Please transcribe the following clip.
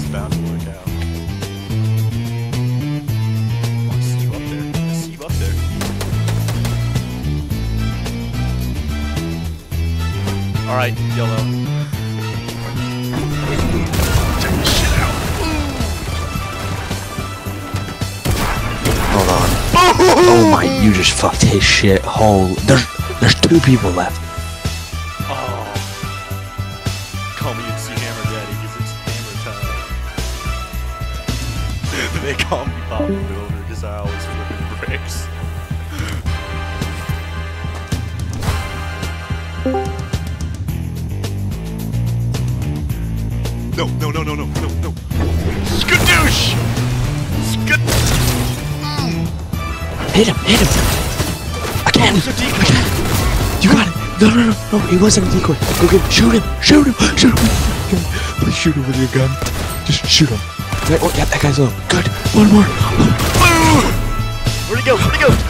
bound to work out. Oh, I see you up there. I see you up there. Alright, yellow. Check this shit out. Hold on. Oh my, you just fucked his shit whole. There's 2 people left. Oh. Call me and see Hammer Daddy because it's hammer time. They call me Papa Builder because I always flip bricks. No. Skadoosh! Hit him! Again! You got it! No, he wasn't a decoy. Go get him! Shoot him! Please shoot him with your gun. Just shoot him. Oh, yeah, that guy's low. Good. One more. Where'd he go?